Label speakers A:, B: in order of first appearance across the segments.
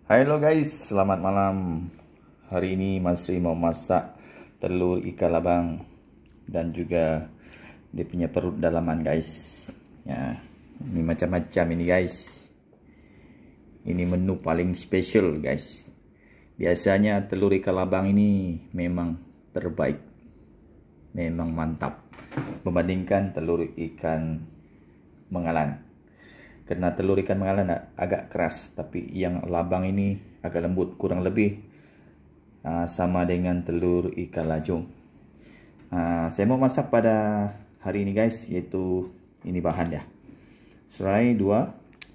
A: Halo guys, selamat malam. Hari ini Mas Ri mau masak telur ikan labang dan juga dia punya perut dalaman guys. Ya, ini macam-macam ini guys. Ini menu paling spesial guys. Biasanya telur ikan labang ini memang terbaik, memang mantap membandingkan telur ikan mengalan. Karena telur ikan mengalan agak keras, tapi yang labang ini agak lembut, kurang lebih sama dengan telur ikan lajung. Saya mau masak pada hari ini guys, yaitu ini bahan ya. Serai 12,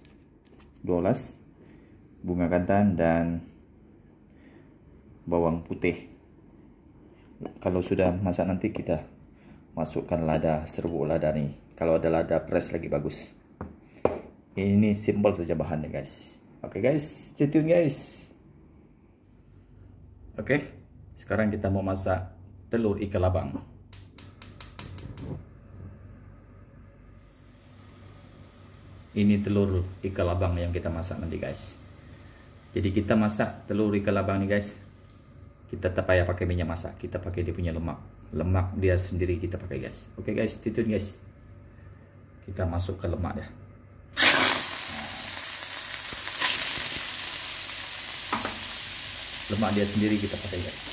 A: bunga kantan dan bawang putih. Kalau sudah masak nanti kita masukkan lada, serbuk lada nih. Kalau ada lada press lagi bagus. Ini simple saja bahannya guys. Oke guys, stay tune guys. Oke, sekarang kita mau masak telur ikan labang. Ini telur ikan labang yang kita masak nanti guys. Jadi kita masak telur ikan labang nih guys. Kita tak payah pakai minyak masak, kita pakai dia punya lemak. Lemak dia sendiri kita pakai guys. Oke guys, stay tune guys. Kita masuk ke lemak ya. Lemak dia sendiri kita pakai guys.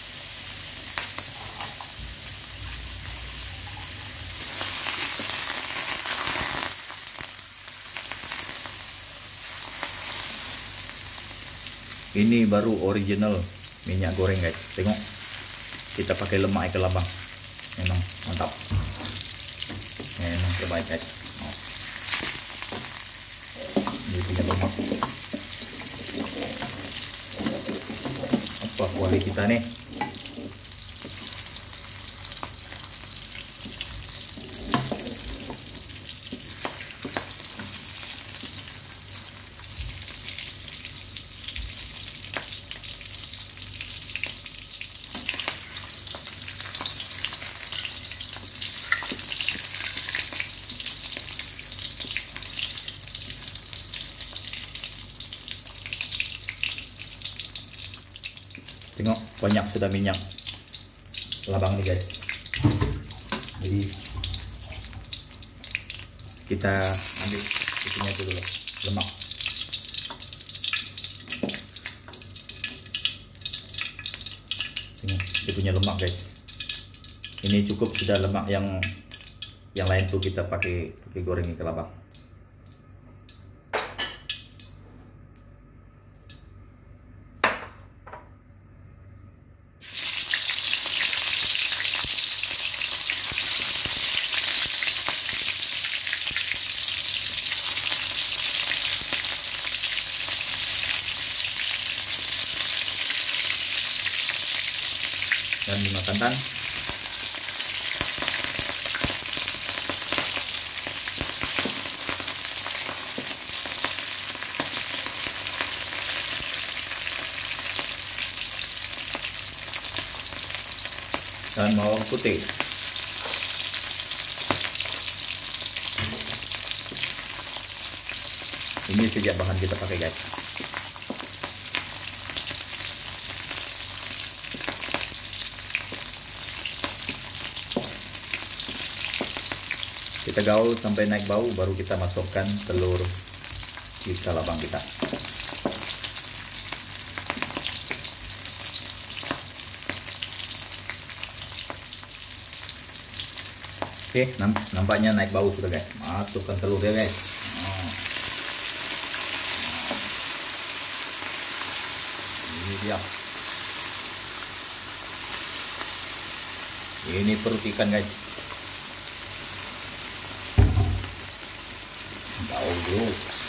A: Ini baru original minyak goreng guys. Tengok, kita pakai lemak ikan labang, memang mantap, memang terbaik guys. Ini punya lemak. Apa kuali kita nih? Tengok, banyak sudah minyak labang nih guys. Jadi kita ambil itunya dulu, lemak. Tengok, dia punya lemak guys. Ini cukup sudah lemak, yang lain tuh kita pakai goreng ikan labang. Dan bunga kantan. Dan bawang putih. Ini saja bahan kita pakai guys. Kita gaul sampai naik bau, baru kita masukkan telur ikan labang kita. Oke, nampaknya naik bau sudah guys. Masukkan telur ya guys. Ini dia. Ini perut ikan guys. Bau dulu.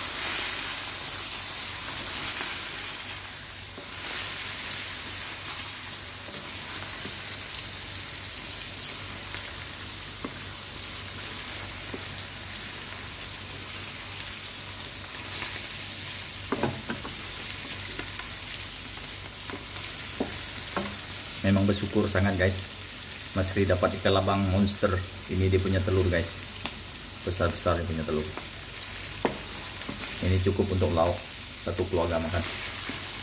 A: Memang bersyukur sangat guys, Mas Ri dapat ikan labang monster. Ini dia punya telur guys, besar-besar dia punya telur. Ini cukup untuk lauk satu keluarga makan.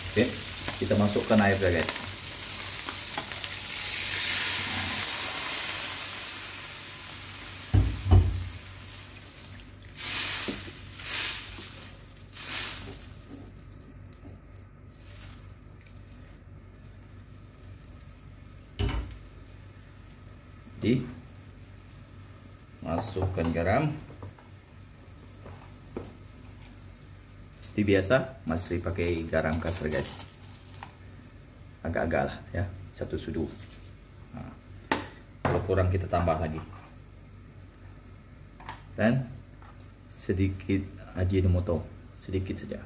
A: Oke, kita masukkan airnya guys. Jadi masukkan garam. Seperti biasa, Mas Ri pakai garam kasar guys. Agak-agak lah ya, 1 sudu. Nah, kalau kurang kita tambah lagi. Dan sedikit Ajinomoto, sedikit saja.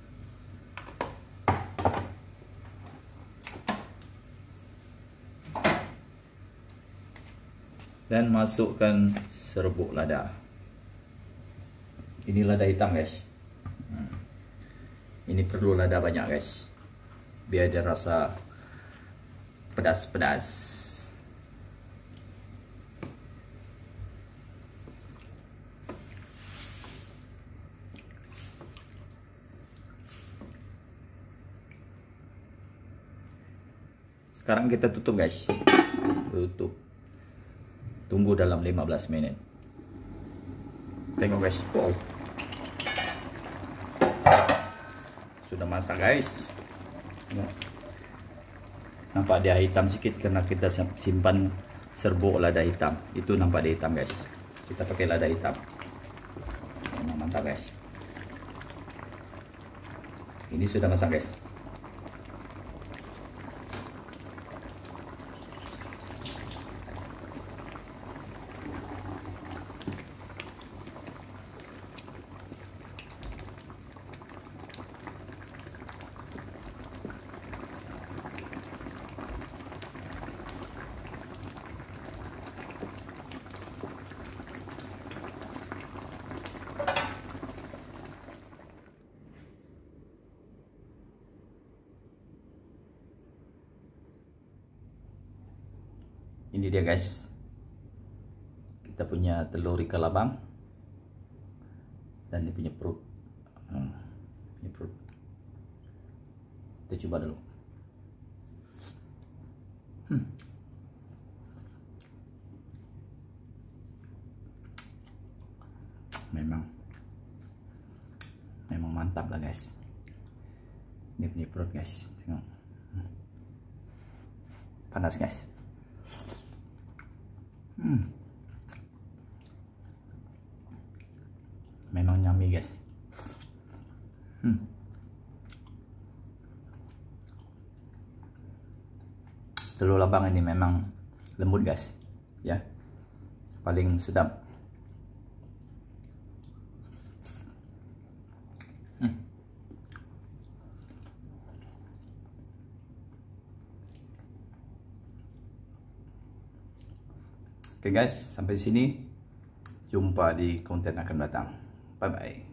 A: Dan masukkan serbuk lada. Ini lada hitam guys. Ini perlu lada banyak guys, biar ada rasa pedas-pedas. Sekarang kita tutup guys. Tutup. Tunggu dalam 15 menit. Tengok guys. Wow. Sudah masak guys. Nampak dia hitam sedikit karena kita simpan serbuk lada hitam. Itu nampak dia hitam guys. Kita pakai lada hitam. Memang mantap guys. Ini sudah masak guys. Ini dia guys, kita punya telur ikan labang dan dia punya perut. Ini perut. Kita coba dulu. Memang mantap lah guys. Ini punya perut guys, tengok. Panas guys. Memang yummy guys. Telur labang ini memang lembut guys, ya, paling sedap. Oke guys, sampai sini. Jumpa di konten akan datang. Bye bye.